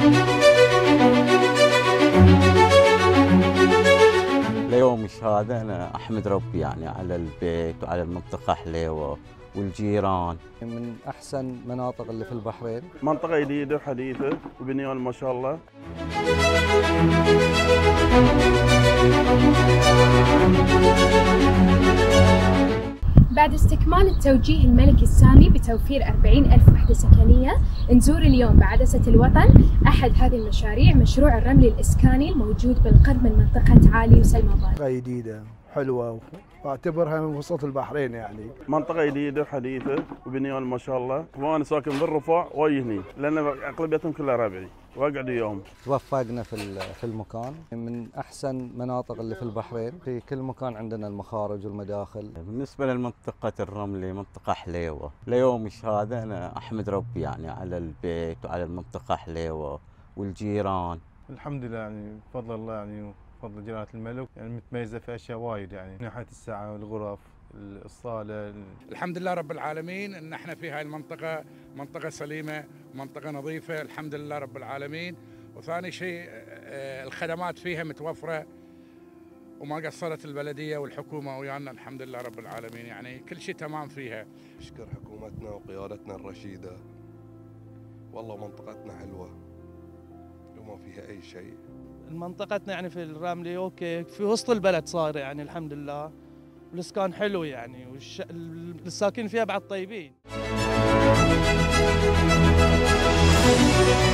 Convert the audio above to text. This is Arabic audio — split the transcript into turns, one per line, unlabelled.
ليومش هذا أنا أحمد ربي يعني على البيت وعلى المنطقة حليوة والجيران.
من أحسن مناطق اللي في البحرين.
منطقة جديدة وحديثة وبنيان ما شاء الله.
بعد استكمال التوجيه الملكي السامي بتوفير 40,000 وحدة سكنية، نزور اليوم بعدسة الوطن أحد هذه المشاريع، مشروع الرملي الإسكاني الموجود بالقرب من منطقة عالي وسلمى بار.
منطقة جديدة حلوة واعتبرها من وسط البحرين يعني.
منطقة جديدة وحديثة وبنيان ما شاء الله، وأنا ساكن بالرفاع ويهني لأن أغلبيتهم كلها ربعي وأقعد وياهم.
توفقنا في المكان، من أحسن مناطق اللي في البحرين، في كل مكان عندنا المخارج والمداخل.
بالنسبة للمنطقة الرملي منطقة حليوة، ليومش هذا أنا أحمد ربي يعني على البيت وعلى المنطقة حليوة والجيران.
الحمد لله يعني بفضل الله يعني بفضل جلالة الملك، يعني متميزة في أشياء وايد يعني من ناحية السعة والغرف الصالة.
الحمد لله رب العالمين ان احنا في هاي المنطقة منطقة سليمة، منطقة نظيفة، الحمد لله رب العالمين. وثاني شيء الخدمات فيها متوفرة وما قصرت البلدية والحكومة ويانا، الحمد لله رب العالمين، يعني كل شيء تمام فيها.
نشكر حكومتنا وقيادتنا الرشيدة، والله منطقتنا حلوة وما فيها أي شيء.
منطقتنا يعني في الراملي اوكي، في وسط البلد صار يعني الحمد لله، والاسكان حلو يعني، الساكن فيها بعد طيبين.